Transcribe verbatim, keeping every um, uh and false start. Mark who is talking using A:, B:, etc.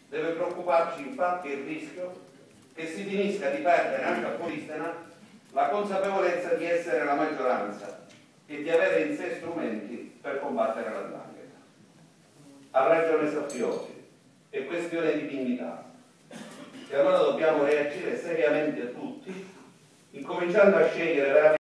A: Deve preoccuparci infatti il rischio che si finisca di perdere anche a Polistena la consapevolezza di essere la maggioranza e di avere in sé strumenti per combattere la 'ndrangheta. Ha ragione Saffiotti, è questione di dignità. E allora dobbiamo reagire seriamente tutti, incominciando a scegliere veramente